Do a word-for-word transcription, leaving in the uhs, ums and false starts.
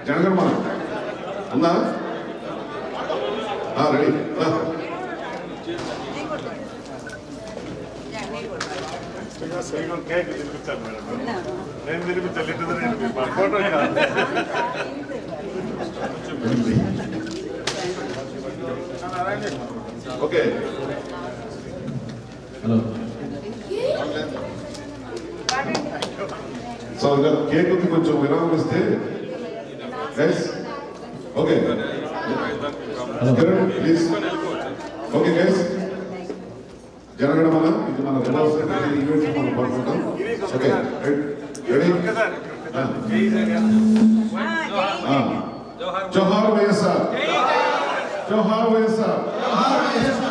జనగణమన ఉందా? Ready. Cake తినిపించాను madam. నేను తినిపించాలి ఇటు photo okay. Hello. So cake ఉంది, కొంచెం విరామం ఇస్తే. Guys okay please. Okay guys, Janaganamana ఇది మన ఈవెంట్స్ మనం పాల్గొంటాం. Okay ready. జోహార్ వైఎస్ఆర్, జోహార్ వైఎస్ఆర్.